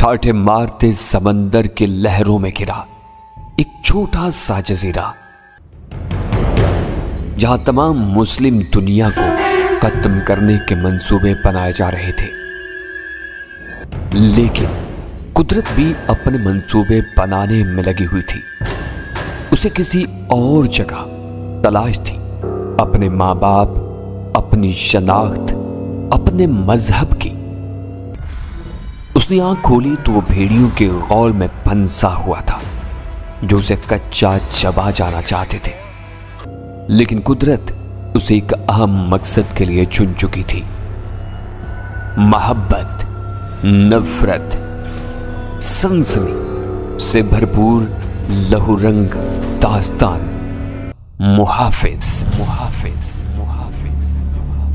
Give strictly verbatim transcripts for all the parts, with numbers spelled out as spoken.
ٹھاٹھے مارتے سمندر کے لہروں میں گرا ایک چھوٹا سا جزیرہ، جہاں تمام مسلم دنیا کو ختم کرنے کے منصوبے بنائے جا رہے تھے۔ لیکن قدرت بھی اپنے منصوبے بنانے میں لگی ہوئی تھی۔ اسے کسی اور جگہ تلاش تھی، اپنے ماں باپ، اپنی شناخت، اپنے مذہب کی۔ اس نے آنکھ کھولی تو وہ بھیڑیوں کے غول میں پھنسا ہوا تھا جو اسے کچا چبا جانا چاہتے تھے۔ لیکن قدرت اسے ایک اہم مقصد کے لیے چن چکی تھی، محبت، نفرت، سنسنی سے بھرپور لہو رنگ داستان محافظ محافظ محافظ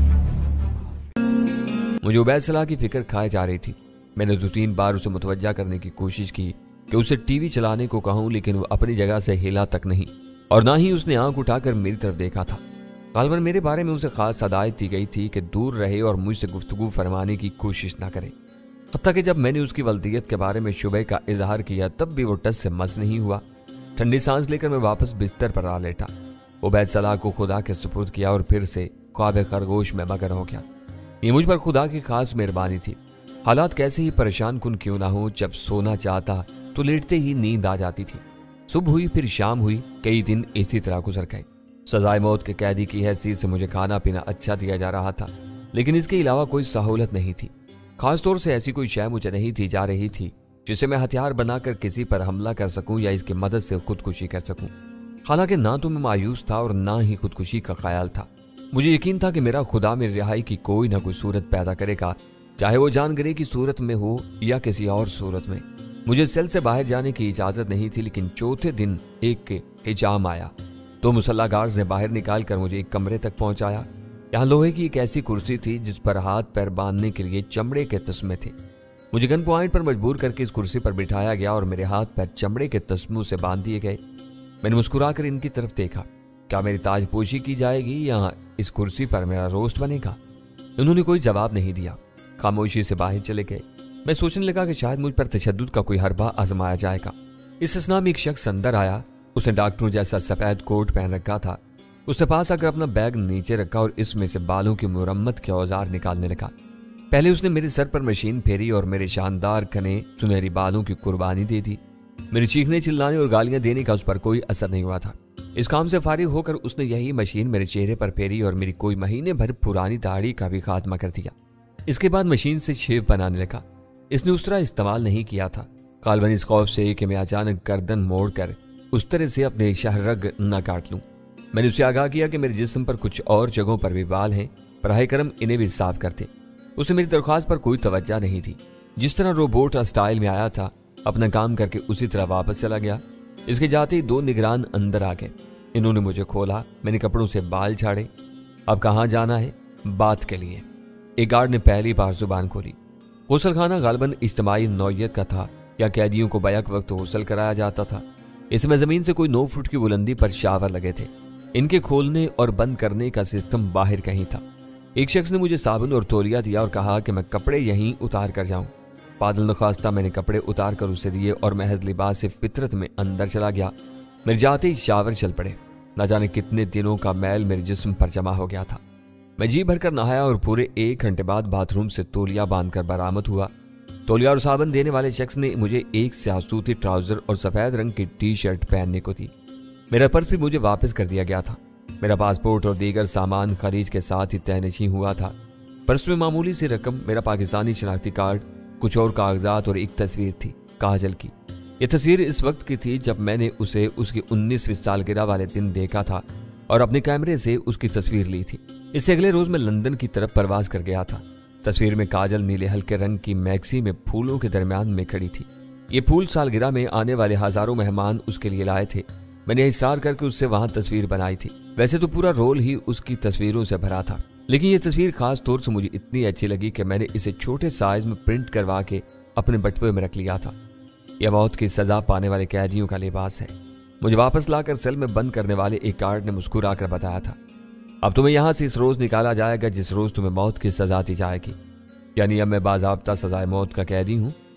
مجھے عبید صلاح کی فکر کھائے جا رہی تھی۔ میں نے دو تین بار اسے متوجہ کرنے کی کوشش کی کہ اسے ٹی وی چلانے کو کہوں، لیکن وہ اپنی جگہ سے ہلا تک نہیں، اور نہ ہی اس نے آنکھ اٹھا کر میری طرف دیکھا تھا۔ غالباً میرے بارے میں اسے خاص ہدایت دی گئی تھی کہ دور رہے اور مجھ سے گفتگو فرمانے کی کوشش نہ کرے۔ حتیٰ کہ جب میں نے اس کی والدیت کے بارے میں شبہ کا اظہار کیا تب بھی وہ ٹس سے مس نہیں ہوا۔ ٹھنڈی سانس لے کر میں واپس بستر پر آ لیٹا، عبید صلاح کو خدا کے سپرد کیا اور پھر سے خواب خرگوش میں مگن ہو گیا۔ یہ مجھ پر خدا کی خاص مہربانی تھی۔ حالات کیسے ہی پریشان کن کیوں نہ ہوں، جب سونا چاہتا تو لیٹتے ہی نیند آ جاتی تھی۔ صبح ہوئی، پھر شام ہوئی، کئی دن اسی طرح گزر گئے۔ سزائے موت کے قیدی کی حیثیت سے مجھے کھانا پینا اچھا دیا جا رہا تھا، لیکن اس کے علاوہ کوئی سہولت نہیں تھی۔ خاص طور سے ایسی کوئی شے مجھے نہیں دی جا رہی تھی جسے میں ہتھیار بنا کر کسی پر حملہ کر سکوں یا اس کی مدد سے خودکشی کر سکوں۔ حالانکہ نہ تو میں مایوس تھا اور نہ ہی خودکشی کا خیال تھا۔ مجھے یقین تھا کہ میرا خدا میری رہائی کی کوئی نہ کوئی صورت پیدا کرے گا، چاہے وہ جان گرے کی صورت میں ہو یا کسی اور صورت میں۔ مجھے سیل سے باہر جانے کی اجازت نہیں تھی، لیکن چوتھے دن ایک حجام آیا تو مسلح گارڈز نے باہر نکال کر مجھے ایک کمرے تک پہنچایا۔ یہاں لوہے کی ایک ایسی کرسی تھی جس پر ہاتھ پیر باندھنے کے لیے چمڑے کے تسمے تھے۔ مجھے گن پوائنٹ پر مجبور کر کے اس کرسی پر بٹھایا گیا اور میرے ہاتھ پیر چمڑے کے تسموں سے باندھ دیے گئے۔ میں نے مسکرا کر ان کی طرف دیکھا، کیا میری تاج پوشی کی جائے گی یا اس کرسی پر میرا روسٹ بنے گا؟ انہوں نے کوئی جواب نہیں دیا، خاموشی سے باہر چلے گئے۔ میں سوچنے لگا کہ شاید مجھ پر تشدد کا کوئی حربہ آزمایا جائے گا۔ اس اسنا میں ایک شخص اندر آیا۔ اس نے ڈاکٹروں جیسا سفید کوٹ پہن رکھا تھا۔ اس نے پاس آ کر اپنا بیگ نیچے رکھا اور اس میں سے بالوں کی مرمت کے اوزار نکالنے لگا۔ پہلے اس نے میرے سر پر مشین پھیری اور میرے شاندار گھنے سنہری بالوں کی قربانی دے دی۔ میرے چیخنے چلانے اور گالیاں دینے کا اس پر کوئی اثر نہیں ہوا تھا۔ اس کام سے فارغ ہو کر اس نے یہی مشین میرے چہرے پر پھیری اور میری کوئی مہینے بھر پرانی داڑھی کا بھی خاتمہ کر دیا۔ اس کے بعد مشین سے شیو بنانے لگا۔ اس نے اس طرح استعمال نہیں کیا تھا، غالباً اس خوف سے کہ میں اچانک گردن موڑ کر اس طرح سے اپنے شہرگ نہ کاٹ لوں۔ میں نے اسے آگاہ کیا کہ میرے جسم پر کچھ اور جگہوں پر بھی بال ہیں، براہ کرم انہیں بھی صاف کرتے۔ اسے میری درخواست پر کوئی توجہ نہیں تھی۔ جس طرح روبوٹ اسٹائل میں آیا تھا، اپنا کام کر کے اسی طرح واپس چلا گیا۔ اس کے جاتے ہی دو نگران اندر آ گئے۔ انہوں نے مجھے کھولا، میں نے کپڑوں سے بال جھاڑے۔ اب کہاں جانا ہے؟ بات کے لیے۔ ایک گارڈ نے پہلی بار زبان کھولی۔ غسل خانہ غالباً اجتماعی نوعیت کا تھا یا قیدیوں کو بیک وقت غسل کرایا جاتا تھا۔ اس میں زمین سے کوئی نو فٹ کی بلندی پر شاور لگے تھے۔ ان کے کھولنے اور بند کرنے کا سسٹم باہر کہیں تھا۔ ایک شخص نے مجھے صابن اور تولیہ دیا اور کہا کہ میں کپڑے یہیں اتار کر جاؤں۔ بادل نخواستہ میں نے کپڑے اتار کر اسے دیے اور محض لباس سے فطرت میں اندر چلا گیا۔ میرے جاتے ہی شاور چل پڑے۔ نہ جانے کتنے دنوں کا میل میرے جسم پر جمع ہو گیا تھا۔ میں جی بھر کر نہایا اور پورے ایک گھنٹے بعد باتھ روم سے تولیہ باندھ کر برآمد ہوا۔ تولیہ اور صابن دینے والے شخص نے مجھے ایک سیاہ سوتی ٹراؤزر اور سفید رنگ کی ٹی شرٹ پہننے کو دی۔ میرا پرس بھی مجھے واپس کر دیا گیا تھا۔ میرا پاسپورٹ اور دیگر سامان خرید کے ساتھ ہی تہنشین ہوا تھا۔ پرس میں معمولی سی رقم، میرا پاکستانی شناختی کارڈ، کچھ اور کاغذات اور ایک تصویر تھی، کاجل کی۔ یہ تصویر اس وقت کی تھی جب میں نے اسے اس کی انیسویں سالگرہ والے دن دیکھا تھا اور اپنے کیمرے سے اس کی تصویر لی تھی۔ اس سے اگلے روز میں لندن کی طرف پرواز کر گیا تھا۔ تصویر میں کاجل نیلے ہلکے رنگ کی میکسی میں پھولوں کے درمیان میں کھڑی تھی۔ یہ پھول سالگرہ میں آنے والے ہزاروں مہمان اس کے لیے لائے تھے۔ میں نے اصرار کر کے اس سے وہاں تصویر بنائی تھی۔ ویسے تو پورا رول ہی اس کی تصویروں سے بھرا تھا، لیکن یہ تصویر خاص طور سے مجھے اتنی اچھی لگی کہ میں نے اسے چھوٹے سائز میں پرنٹ کروا کے اپنے بٹوے میں رکھ لیا تھا۔ یہ موت کی سزا پانے والے قیدیوں کا لباس ہے۔ مجھے واپس لا کر سیل میں بند کرنے والے ایک گارڈ نے مسکرا کر بتایا تھا، اب تمہیں یہاں سے اس روز نکالا جائے گا جس روز تمہیں موت کی سزا دی جائے گی۔ یعنی اب میں باضابطہ سزائے موت کا قیدی ہوں۔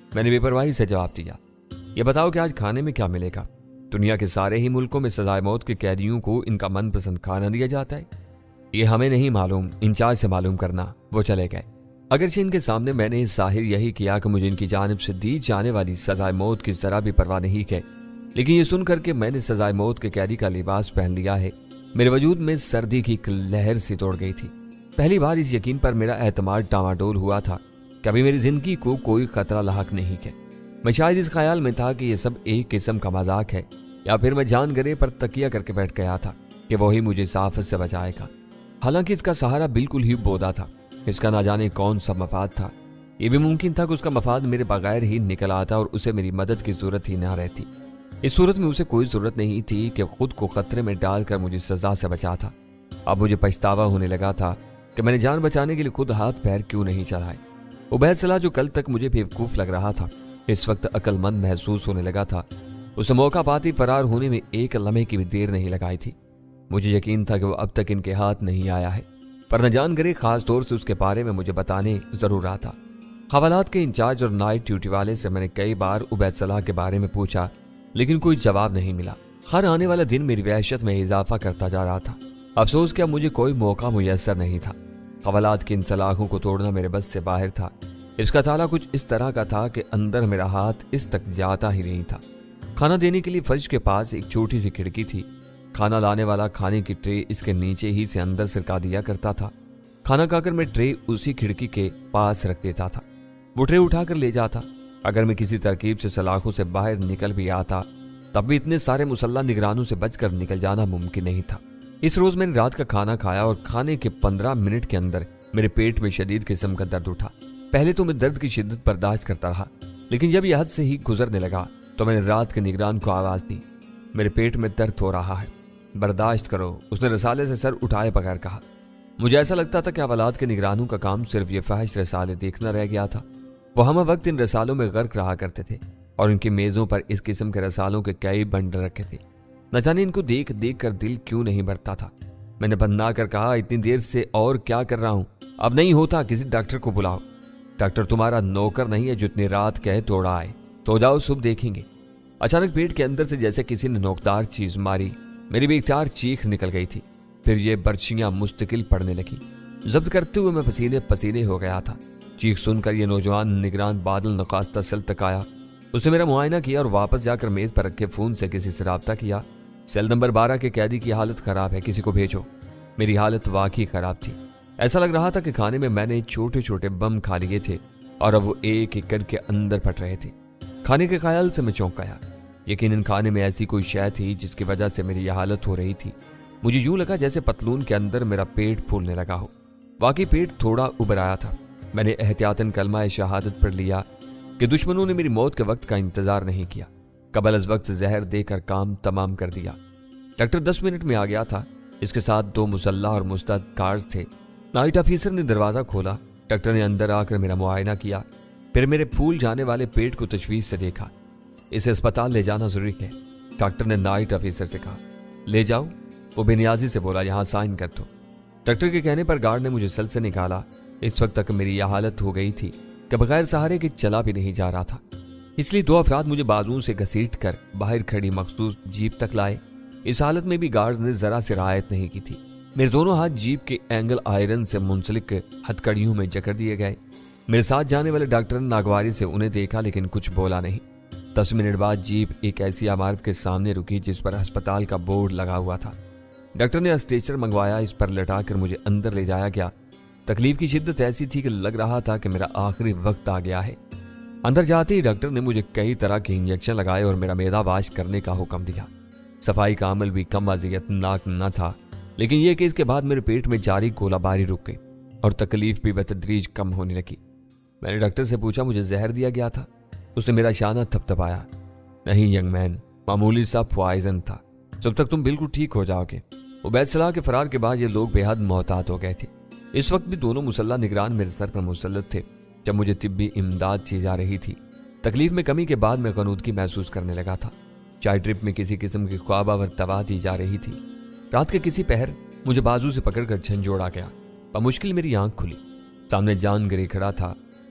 मैंने बेपरवाही से जवाब दिया। ये बताओ कि आज खाने में क्या मिलेगा? दुनिया के सारे ही मुल्कों में सजाए मौत के कैदियों को इनका मनपसंद खाना दिया जाता है। ये हमें नहीं मालूम, इंचार्ज से मालूम करना। वो चले गए। अगरचे इनके सामने मैंने जाहिर यही किया कि मुझे इनकी जानिब से दी जाने वाली सजाए मौत की जरा भी परवाह नहीं है, लेकिन ये सुनकर के मैंने सजाए मौत के कैदी का लिबास पहन लिया है, मेरे वजूद में सर्दी की एक लहर सी तोड़ गई थी। पहली बार इस यकीन पर मेरा एतमाद डामाडोल हुआ था कि अभी मेरी जिंदगी को कोई खतरा लाहक नहीं है। मैं शायद इस ख्याल में था कि ये सब एक किस्म का मजाक है, या फिर मैं जान गरे पर तकिया करके बैठ गया था कि वही मुझे इस आफत से बचाएगा। हालांकि इसका सहारा बिल्कुल ही बोदा था। इसका ना जाने कौन सा मफाद था। ये भी मुमकिन था कि उसका मफाद मेरे बगैर ही निकल आता और उसे मेरी मदद की जरूरत ही ना रहती। इस सूरत में उसे कोई जरूरत नहीं थी कि खुद को खतरे में डालकर मुझे सजा से बचा था। अब मुझे पछतावा होने लगा था कि मैंने जान बचाने के लिए खुद हाथ पैर क्यों नहीं चलाए। उबैद सलाह जो कल तक मुझे बेवकूफ लग रहा था, इस वक्त अक्लमंद महसूस होने लगा था। उसे मौका पाती फरार होने में एक लम्हे की भी देर नहीं लगाई थी। मुझे यकीन था कि वो अब तक इनके हाथ नहीं आया है, पर न जान करे खास तौर से उसके बारे में मुझे बताने जरूर आता। हवालात के इंचार्ज और नाइट ड्यूटी वाले से मैंने कई बार उबैद सलाह के बारे में पूछा, लेकिन कोई जवाब नहीं मिला। हर आने वाला दिन मेरी वहशत में इजाफा करता जा रहा था। अफसोस क्या मुझे कोई मौका मुयस्सर नहीं था। हवालात की इन सलाखों को तोड़ना मेरे बस से बाहर था। इसका ताला कुछ इस तरह का था कि अंदर मेरा हाथ इस तक जाता ही नहीं था। खाना देने के लिए फर्श के पास एक छोटी सी खिड़की थी। खाना लाने वाला खाने की ट्रे इसके नीचे ही से अंदर सरका दिया करता था। खाना खाकर मैं ट्रे उसी खिड़की के पास रख देता था। वो ट्रे उठाकर ले जाता। अगर मैं किसी तरकीब से सलाखों से बाहर निकल भी आता, तब भी इतने सारे मुसल्ला निगरानों से बचकर निकल जाना मुमकिन नहीं था। इस रोज मैंने रात का खाना खाया और खाने के पंद्रह मिनट के अंदर मेरे पेट में शदीद किस्म का दर्द उठा। पहले तो मैं दर्द की शिद्दत बर्दाश्त करता रहा, लेकिन जब यह हद से ही गुजरने लगा तो मैंने रात के निगरान को आवाज दी, मेरे पेट में दर्द हो रहा है, बर्दाश्त करो। उसने रसाले से सर उठाए बगैर कहा। मुझे ऐसा लगता था कि हवालात के निगरानों का काम सिर्फ ये फहश रसाले देखना रह गया था। वो हम वक्त इन रसालों में गर्क रहा करते थे और उनकी मेजों पर इस किस्म के रसालों के कई बंडल रखे थे। न जाने इनको देख देख कर दिल क्यों नहीं भरता था। मैंने बंदा कर कहा, इतनी देर से और क्या कर रहा हूं? अब नहीं होता, किसी डॉक्टर को बुलाओ। डॉक्टर तुम्हारा नौकर नहीं है जितनी रात कहे तोड़ा आए। तो जाओ, सुबह देखेंगे। अचानक पेट के अंदर से जैसे किसी ने नोकदार चीज मारी। मेरी बेख्तियार चीख निकल गई थी। फिर ये बर्चियां मुस्तकिल पड़ने लगी। जब्त करते हुए मैं पसीने पसीने हो गया था। चीख सुनकर ये नौजवान निगरान बादल नखास्ता सेल तक आया। उसने मेरा मुआयना किया और वापस जाकर मेज पर रखे फोन से किसी से राब्ता किया। सेल नंबर बारह के कैदी की हालत खराब है, किसी को भेजो। मेरी हालत वाकई खराब थी। ऐसा लग रहा था कि खाने में मैंने छोटे छोटे बम खा लिए थे और अब वो एक एक करके अंदर फट रहे थे। खाने के ख्याल से मैं चौंक गया। यकीनन खाने में ऐसी कोई शय थी जिसकी वजह से मेरी यह हालत हो रही थी। मुझे यूं लगा जैसे पतलून के अंदर मेरा पेट फूलने लगा हो। वाकई पेट थोड़ा उबर आया था। मैंने एहतियातन कलमा शहादत पढ़ लिया कि दुश्मनों ने मेरी मौत के वक्त का इंतजार नहीं किया, कबल अज वक्त जहर देकर काम तमाम कर दिया। डॉक्टर दस मिनट में आ गया था। इसके साथ दो मुसल्लाह और मुस्तैद गार्ड थे। नाइट ऑफिसर ने दरवाजा खोला। डॉक्टर ने अंदर आकर मेरा मुआयना किया, फिर मेरे फूल जाने वाले पेट को तशवीश से देखा। इसे अस्पताल ले जाना जरूरी है, डॉक्टर ने नाइट ऑफिसर से कहा। ले जाओ, वो बेनियाजी से बोला, यहाँ साइन कर दो। डॉक्टर के कहने पर गार्ड ने मुझे सेल से निकाला। इस वक्त तक मेरी यह हालत हो गई थी कि बगैर सहारे के चला भी नहीं जा रहा था, इसलिए दो अफराद मुझे बाजुओं से घसीट कर बाहर खड़ी मखसूस जीप तक लाए। इस हालत में भी गार्ड्स ने जरा से रियायत नहीं की थी। मेरे दोनों हाथ जीप के एंगल आयरन से मुंसलिक हथकड़ियों में जकड़ दिए गए। मेरे साथ जाने वाले डॉक्टर ने नागवारी से उन्हें देखा, लेकिन कुछ बोला नहीं। दस मिनट बाद जीप एक ऐसी इमारत के सामने रुकी जिस पर अस्पताल का बोर्ड लगा हुआ था। डॉक्टर ने स्ट्रेचर मंगवाया। इस पर लटाकर मुझे अंदर ले जाया गया। तकलीफ की शिद्दत ऐसी थी कि लग रहा था कि मेरा आखिरी वक्त आ गया है। अंदर जाते ही डॉक्टर ने मुझे कई तरह के इंजेक्शन लगाए और मेरा मैदा वाश करने का हुक्म दिया। सफाई का अमल भी कम अजियतनाक न था, लेकिन यह कि इसके बाद मेरे पेट में जारी गोलाबारी रुक गई और तकलीफ भी बतदरीज कम होने लगी। मैंने डॉक्टर से पूछा, मुझे जहर दिया गया था? उसने मेरा शाना थपथपाया। नहीं यंग मैन, मामूली सा पॉइजन था। जब तक तुम बिल्कुल ठीक हो जाओगे। उबैद सलाह के फरार के बाद ये लोग बेहद मोहतात हो गए थे। इस वक्त भी दोनों मुसल्ला निगरान मेरे सर पर मुसल्लत थे। जब मुझे तिब्बी इमदाद दी जा रही थी, तकलीफ में कमी के बाद मैं गनूदगी महसूस करने लगा था। चाय ड्रिप में किसी किस्म की ख्वाबावर दवा दी जा रही थी। रात के किसी पहर मुझे बाजू से पकड़कर झंझोड़ा गया। बमुश्किल मेरी आंख खुली। सामने जान गिरे खड़ा था।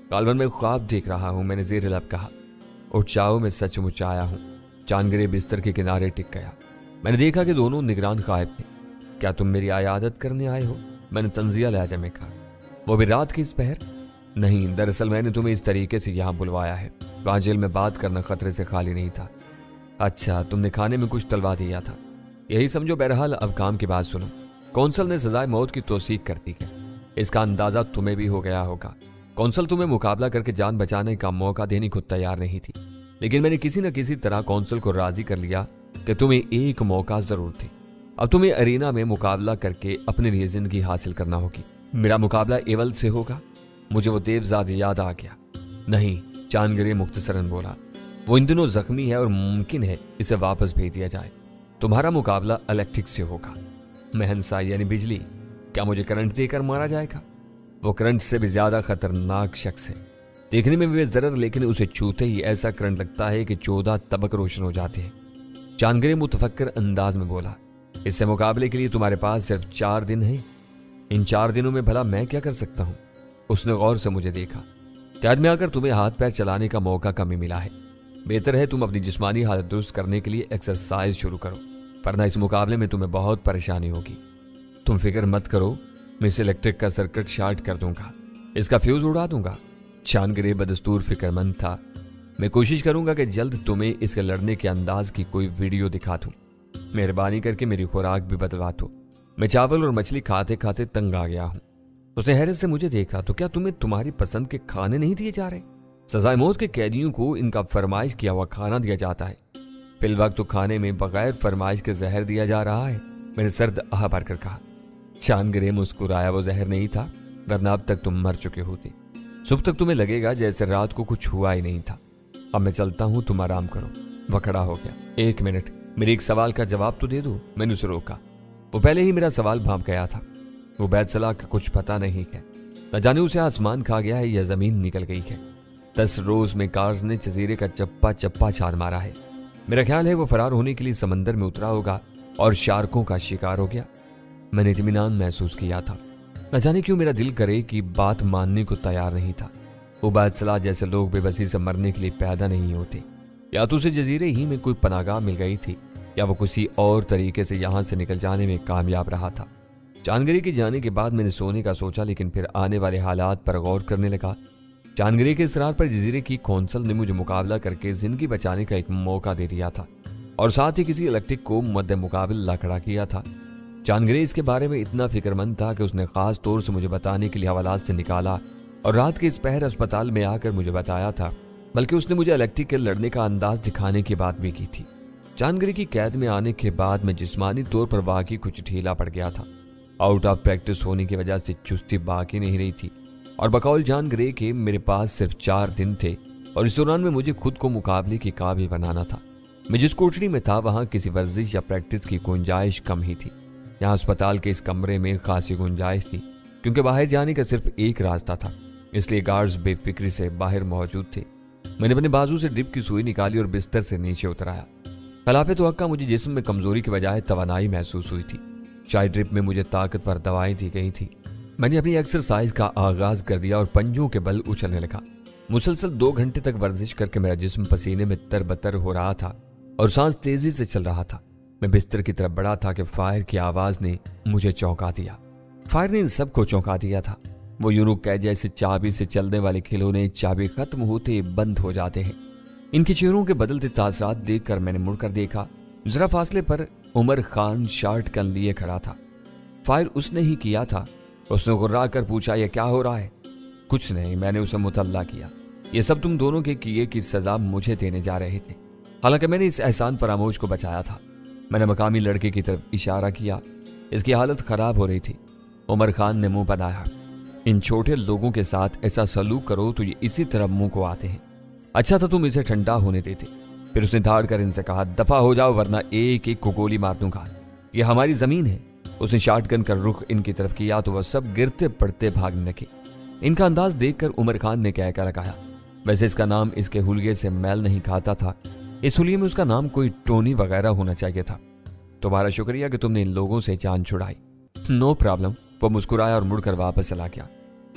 गालवन में ख्वाब देख रहा हूं, मैंने ज़ेर लब कहा। उठ जाओ, मैं सचमुच आया हूं। चांदगिरे बिस्तर के किनारे टिक गया। मैंने देखा कि दोनों निगरान गायब थे। क्या तुम मेरी आयादत करने आए हो? मैंने तंजिया लहजे में कहा। वो भी रात की इस पहर? नहीं, दरअसल मैंने तुम्हें इस तरीके से यहाँ बुलवाया है। वहाँ जेल में बात करना खतरे से खाली नहीं था। अच्छा, तुमने खाने में कुछ टलवा दिया था, यही समझो। बहरहाल अब काम की बात सुनो। कौंसल ने सजाए मौत की तौसीक कर दी है, इसका अंदाजा तुम्हें भी हो गया होगा। कौंसल तुम्हें मुकाबला करके जान बचाने का मौका देने को तैयार नहीं थी, लेकिन मैंने किसी न किसी तरह कौंसल को राजी कर लिया कि तुम्हें एक मौका जरूर थी। अब तुम्हें अरीना में मुकाबला करके अपने लिए जिंदगी हासिल करना होगी। मेरा मुकाबला एवल से होगा। मुझे वो देवजाद याद आ गया। नहीं, चांदगिरे मुख्तसरन बोला, वो इन दिनों जख्मी है और मुमकिन है इसे वापस भेज दिया जाए। तुम्हारा मुकाबला इलेक्ट्रिक से होगा। महंसा यानी बिजली। क्या मुझे करंट देकर मारा जाएगा? वो करंट से भी ज्यादा खतरनाक शख्स है। देखने में भी जरर, लेकिन उसे छूते ही ऐसा करंट लगता है कि चौदह तबक रोशन हो जाते हैं। चांदगिरे मुतफक्कर अंदाज में बोला, इससे मुकाबले के लिए तुम्हारे पास सिर्फ चार दिन है। इन चार दिनों में भला मैं क्या कर सकता हूं? उसने गौर से मुझे देखा। कैद में आकर तुम्हें हाथ पैर चलाने का मौका कम ही मिला है। बेहतर है तुम अपनी जिस्मानी हालत दुरुस्त करने के लिए एक्सरसाइज शुरू करो, वरना इस मुकाबले में तुम्हें बहुत परेशानी होगी। तुम फिक्र मत करो, मैं इस इलेक्ट्रिक का सर्किट शॉर्ट कर दूंगा, इसका फ्यूज उड़ा दूंगा। चांदगिरे बदस्तूर फिक्रमंद था। मैं कोशिश करूंगा कि जल्द तुम्हें इसके लड़ने के अंदाज की कोई वीडियो दिखा दूं। मेहरबानी करके मेरी खुराक भी बदलवा दो, मैं चावल और मछली खाते खाते तंग आ गया हूं। उसने हैरत से मुझे देखा। तो क्या तुम्हें तुम्हारी पसंद के खाने नहीं दिए जा रहे? सजाए मौत के कैदियों को इनका फरमाइश किया हुआ खाना दिया जाता है, फिल वक्त तो खाने में बगैर फरमाइश के जहर दिया जा रहा है। मैंने सर्द आह भरकर कहा। चांदगिरे मुस्कुराया। वो जहर नहीं था, वरना अब तक तुम मर चुके होते। सुबह तक तुम्हें लगेगा जैसे रात को कुछ हुआ ही नहीं था। अब मैं चलता हूं, तुम आराम करो। वह खड़ा हो गया। एक मिनट, मेरे एक सवाल का जवाब तो दे दो। मैंने उसे रोका। वो पहले ही मेरा सवाल भांप गया था। वो बैतसलाह का कुछ पता नहीं है, न जाने उसे आसमान खा गया है या जमीन निकल गई है। दस रोज में कार्स ने जजीरे का चप्पा चप्पा छान मारा है। मेरा ख्याल है वो फरार होने के लिए समंदर में उतरा होगा और शार्कों का शिकार हो गया। मैंने इत्मीनान महसूस किया था। न जाने क्यों मेरा दिल करे कि बात मानने को तैयार नहीं था। वो बैतसलाह जैसे लोग बेबसी से मरने के लिए पैदा नहीं होते। या तो उसे जजीरे ही में कोई पनागाह मिल गई थी, या वो किसी और तरीके से यहां से निकल जाने में कामयाब रहा था। चांदगिरे के जाने के बाद मैंने सोने का सोचा, लेकिन फिर आने वाले हालात पर गौर करने लगा। चांदगिरे के इसरार पर जजीरे की कौंसल ने मुझे मुकाबला करके जिंदगी बचाने का एक मौका दे दिया था, और साथ ही किसी इलेक्ट्रिक को मद्दे मुकाबिल ला खड़ा किया था। चांदगिरे इसके बारे में इतना फिक्रमंद था कि उसने खास तौर से मुझे बताने के लिए हवालात से निकाला और रात के इस पहर अस्पताल में आकर मुझे बताया था। बल्कि उसने मुझे इलेक्ट्रिक के लड़ने का अंदाज दिखाने की बात भी की थी। चांदगिरे की कैद में आने के बाद मैं जिस्मानी तौर पर वाकई कुछ ढीला पड़ गया था। आउट ऑफ प्रैक्टिस होने की वजह से चुस्ती बाकी नहीं रही थी, और बकौल चांदगिरे के मेरे पास सिर्फ चार दिन थे, और इस दौरान में मुझे खुद को मुकाबले के काबिल बनाना था। मैं जिस कोठरी में था वहां किसी वर्जिश या प्रैक्टिस की गुंजाइश कम ही थी। यहाँ अस्पताल के इस कमरे में खासी गुंजाइश थी, क्योंकि बाहर जाने का सिर्फ एक रास्ता था, इसलिए गार्ड्स बेफिक्री से बाहर मौजूद थे। मैंने अपने बाजू से ड्रिप की सुई निकाली और बिस्तर से नीचे उतराया। खिलाफ तवक्का मुझे जिस्म में कमजोरी की बजाय तवानाई महसूस हुई थी। शायद ड्रिप में मुझे ताकतवर दवाएं दी गई थी। मैंने अपनी एक्सरसाइज का आगाज कर दिया और पंजों के बल उछलने लगा। मुसलसल दो घंटे तक वर्जिश करके मेरा जिस्म पसीने में तरबतर हो रहा था और सांस तेजी से चल रहा था। मैं बिस्तर की तरफ बढ़ा था कि फायर की आवाज ने मुझे चौंका दिया। फायर ने इन सबको चौंका दिया था। वो यूं रुक गए जैसे चाबी से चलने वाले खिलौने चाबी खत्म होते बंद हो जाते हैं। इनके चेहरों के बदलते तासरात देखकर मैंने मुड़कर देखा। जरा फासले पर उमर खान शर्ट कन लिए खड़ा था। फायर उसने ही किया था। उसने गुर्रा कर पूछा, यह क्या हो रहा है? कुछ नहीं, मैंने उसे मुतल्ला किया। ये सब तुम दोनों के किए की सजा मुझे देने जा रहे थे। हालांकि मैंने इस एहसान फरामोश को बचाया था। मैंने मकामी लड़के की तरफ इशारा किया। इसकी हालत खराब हो रही थी। उमर खान ने मुंह बनाया। इन छोटे लोगों के साथ ऐसा सलूक करो तो ये इसी तरह मुंह को आते हैं। अच्छा था तुम इसे ठंडा होने देते। फिर उसने धाड़ कर इनसे कहा, दफा हो जाओ वरना एक एक को गोली मार दूंगा। ये हमारी जमीन है। उसने शॉटगन का रुख इनकी तरफ किया तो वह सब गिरते पड़ते भागने लगे। इनका अंदाज देखकर उमर खान ने कह कर लगाया, वैसे इसका नाम इसके हुलिये से मैल नहीं खाता था। इस हुलिये में उसका नाम कोई टोनी वगैरह होना चाहिए था। तुम्हारा शुक्रिया कि तुमने इन लोगों से जान छुड़ाई। No problem. वो मुस्कुराया और मुड़कर वापस चला गया।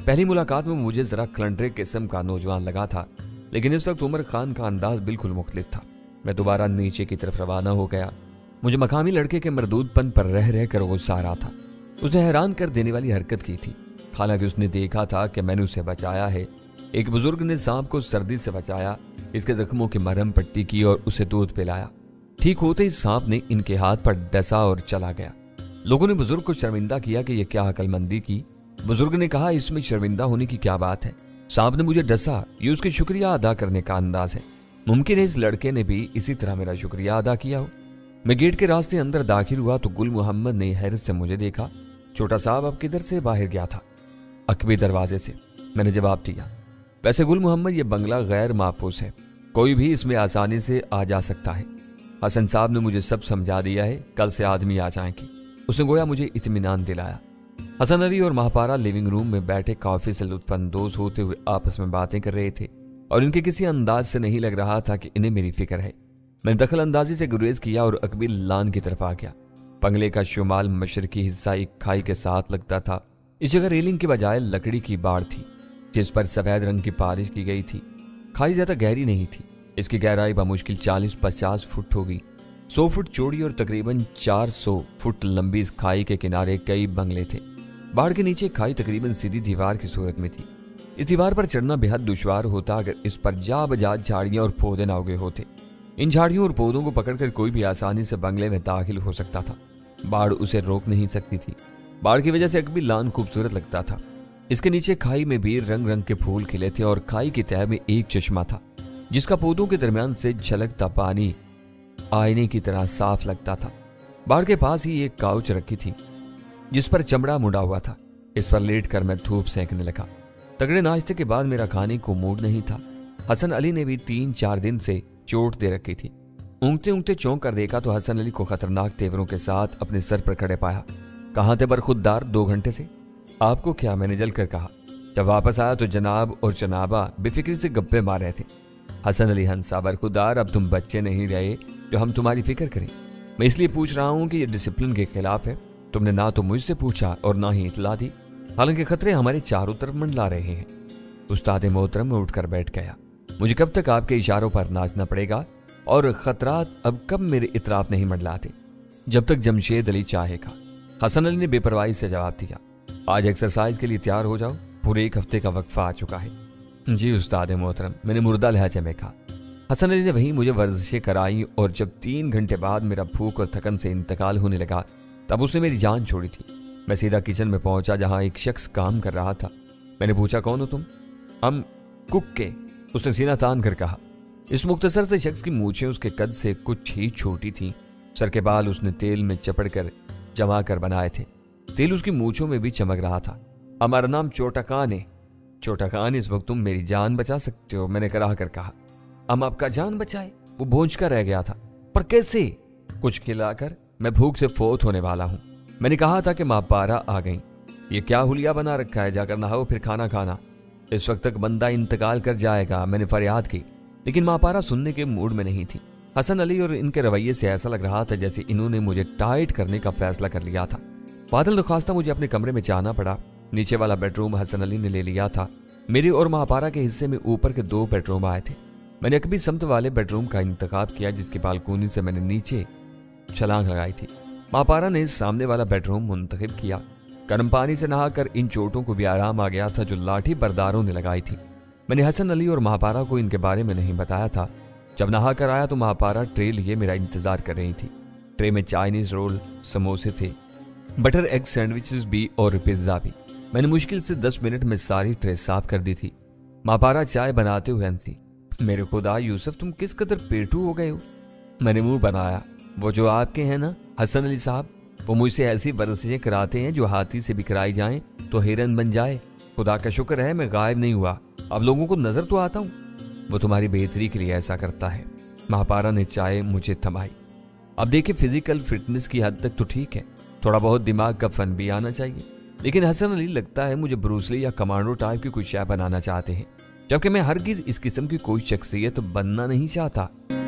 पहली मुलाकात में मुझे जरा क्लंड्रे किस्म का नौजवान लगा था, लेकिन इस वक्त उमर खान का अंदाज बिल्कुल मुख्तलिफ था। मैं दोबारा नीचे की तरफ रवाना हो गया। मुझे मकामी लड़के के मरदूदपन पर रह रह कर गुस्सा आ रहा था। उसने हैरान कर देने वाली हरकत की थी। हालांकि उसने देखा था कि मैंने उसे बचाया है। एक बुजुर्ग ने सांप को सर्दी से बचाया, इसके जख्मों की मरहम पट्टी की और उसे दूध पिलाया। ठीक होते ही सांप ने इनके हाथ पर डसा और चला गया। लोगों ने बुजुर्ग को शर्मिंदा किया कि यह क्या अक्लमंदी की। बुजुर्ग ने कहा, इसमें शर्मिंदा होने की क्या बात है, सांप ने मुझे डसा, ये उसकी शुक्रिया अदा करने का अंदाज है। मुमकिन है इस लड़के ने भी इसी तरह मेरा शुक्रिया अदा किया हो। मैं गेट के रास्ते अंदर दाखिल हुआ तो गुल मोहम्मद ने हैरत से मुझे देखा। छोटा साहब अब किधर से बाहर गया था? अकबी दरवाजे से, मैंने जवाब दिया। वैसे गुल मोहम्मद, ये बंगला गैर महफूज है, कोई भी इसमें आसानी से आ जा सकता है। हसन साहब ने मुझे सब समझा दिया है, कल से आदमी आ जाएंगे। उसने गोया मुझे इत्मीनान दिलाया। हसन अली और महापारा लिविंग रूम में बैठे कॉफी से लुत्फानंदोज होते हुए आपस में बातें कर रहे थे और इनके किसी अंदाज से नहीं लग रहा था कि इन्हें मेरी फिक्र है। मैंने दखल अंदाजी से गुरेज किया और अकबी लान की तरफ आ गया। बंगले का शुमाल मशरकी हिस्सा एक खाई के साथ लगता था। इस जगह रेलिंग के बजाय लकड़ी की बाड़ थी जिस पर सफेद रंग की पालिश की गई थी। खाई ज्यादा गहरी नहीं थी। इसकी गहराई बामुश्किल चालीस पचास फुट होगी। सौ फुट चौड़ी और तकरीबन चार सौ फुट लंबी इस खाई के किनारे कई बंगले थे। बाढ़ के नीचे खाई तकरीबन सीधी दीवार की सूरत में थी। इस दीवार पर चढ़ना बेहद दुश्वार होता अगर इस पर जा बजा झाड़ियां और पौधे ना उगे होते। इन झाड़ियों और पौधों को पकड़कर कोई भी आसानी से बंगले में दाखिल हो सकता था। बाढ़ उसे रोक नहीं सकती थी। बाढ़ की वजह से अकबी लान खूबसूरत लगता था। इसके नीचे खाई में भी रंग रंग के फूल खिले थे और खाई की तह में एक चश्मा था जिसका पौधों के दरमियान से झलकता पानी आईने की तरह साफ लगता था। बाढ़ के पास ही एक काउच रखी थी जिस पर चमड़ा मुड़ा हुआ था। इस पर लेट कर मैं धूप सेंकने लगा। तगड़े नाश्ते के बाद मेरा खाने को मूड नहीं था। हसन अली ने भी तीन चार दिन से चोट दे रखी थी। ऊँगते ऊँगते चौंक कर देखा तो हसन अली को खतरनाक तेवरों के साथ अपने सर पर खड़े पाया। कहाँ थे बरखुददार दो घंटे से? आपको क्या, मैंने जल कर कहा। जब वापस आया तो जनाब और जनाबा बेफिक्री से गप्पे मार रहे थे। हसन अली हंसा, बरखुददार अब तुम बच्चे नहीं रहे जो हम तुम्हारी फिक्र करें। मैं इसलिए पूछ रहा हूँ कि ये डिसिप्लिन के खिलाफ है। तुमने ना तो मुझसे पूछा और ना ही इतला दी, हालांकि खतरे हमारे चारों तरफ मंडला रहे हैं। उस्ताद मोहतरम में उठकर बैठ गया। मुझे कब तक आपके इशारों पर नाचना पड़ेगा और खतरात अब कब मेरे इतराफ नहीं मंडलाते? जब तक जमशेद अली चाहेगा। हसन अली ने बेपरवाही से जवाब दिया। आज एक्सरसाइज के लिए तैयार हो जाओ, पूरे एक हफ्ते का वक्फा आ चुका है। जी उस्ताद मोहतरम, मैंने मुर्दा लहजे में कहा। हसन अली ने वहीं मुझे वर्जिशें कराई और जब तीन घंटे बाद मेरा भूख और थकन से इंतकाल होने लगा तब उसने मेरी जान छोड़ी थी। मैं सीधा किचन में पहुंचा जहां एक शख्स काम कर रहा था। मैंने पूछा, कौन हो तुम? हम कुक के, उसने सीना तान कर कहा। इस मुख्तसर से शख्स की मूछें उसके कद से कुछ ही छोटी थीं। सर के बाल उसने तेल में चपड़ कर जमा कर बनाए थे। तेल उसकी मूछों में भी चमक रहा था। हमारा नाम छोटा कान है। छोटा कान, इस वक्त तुम मेरी जान बचा सकते हो, मैंने कराह कर कहा। हम आपका जान बचाए? वो भोंच कर रह गया था। पर कैसे? कुछ खिलाकर, मैं भूख से फोत होने वाला हूँ। मैंने कहा था कि महापारा आ गई। ये क्या हुलिया बना रखा है, जाकर नहाओ फिर खाना खाना। इस वक्त तक बंदा इंतकाल कर जाएगा, मैंने फरियाद की, लेकिन महापारा सुनने के मूड में नहीं थी। हसन अली और इनके रवैये से ऐसा लग रहा था जैसे इन्होंने मुझे टाइट करने का फैसला कर लिया था। बादल दरख्वास्ता मुझे अपने कमरे में जाना पड़ा। नीचे वाला बेडरूम हसन अली ने ले लिया था। मेरे और महापारा के हिस्से में ऊपर के दो बेडरूम आए थे। मैंने अकबी समत वाले बेडरूम का इंतखाब किया जिसकी बालकोनी से मैंने नीचे छलांग लगाई थी। महापारा ने सामने वाला बेडरूम मुंतखब किया। गर्म पानी से नहाकर इन चोटों को भी आराम आ गया था जो लाठी बरदारों ने लगाई थी। मैंने हसन अली और महापारा को इनके बारे में नहीं बताया था। जब नहा कर आया तो महापारा ट्रे लिए मेरा इंतजार कर रही थी। ट्रे में चाइनीज रोल, समोसे थे, बटर एग सैंडविचेस भी और पिज्जा भी। मैंने मुश्किल से दस मिनट में सारी ट्रे साफ कर दी थी। महापारा चाय बनाते हुए हंसी। मेरे खुदा यूसुफ, तुम किस कदर पेटू हो गए हो। मैंने मुंह बनाया। वो जो आपके हैं ना हसन अली साहब, वो मुझसे ऐसी वर्जिशें कराते हैं जो हाथी से भी कराई जाएं तो हिरन बन जाए। खुदा का शुक्र है मैं गायब नहीं हुआ, अब लोगों को नजर तो आता हूँ। वो तुम्हारी बेहतरी के लिए ऐसा करता है। महापारा ने चाय मुझे थमाई। अब देखिए, फिजिकल फिटनेस की हद तक तो ठीक है, थोड़ा बहुत दिमाग का फन भी आना चाहिए, लेकिन हसन अली लगता है मुझे ब्रूसली या कमांडो टाइप की कोई शय बनाना चाहते हैं, जबकि मैं हरगिज इस किस्म की कोई शख्सियत बनना नहीं चाहता।